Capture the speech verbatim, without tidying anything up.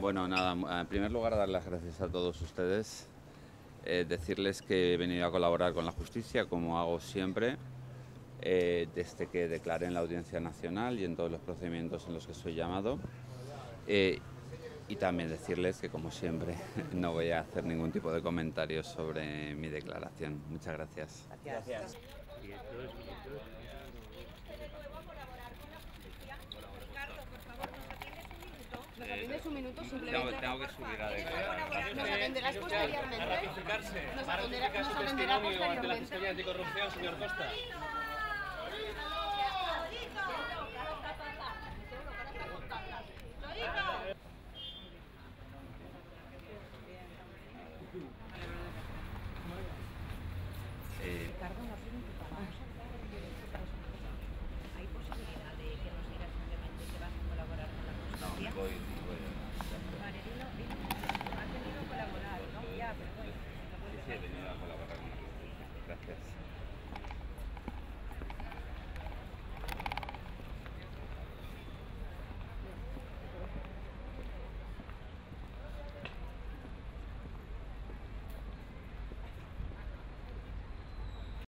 Bueno, nada, en primer lugar dar las gracias a todos ustedes, eh, decirles que he venido a colaborar con la justicia, como hago siempre, eh, desde que declaré en la Audiencia Nacional y en todos los procedimientos en los que soy llamado. Eh, y también decirles que, como siempre, no voy a hacer ningún tipo de comentarios sobre mi declaración. Muchas gracias. Gracias. ¿Nos atiendes un minuto Tengo, simplemente? tengo que subir a declarar. ¿Nos atenderás posteriormente? Para rectificarse, ¿Nos para atenderá- rectificar nos su atenderá testimonio ante la posteriormente? Fiscalía Anticorrupción, señor Costa.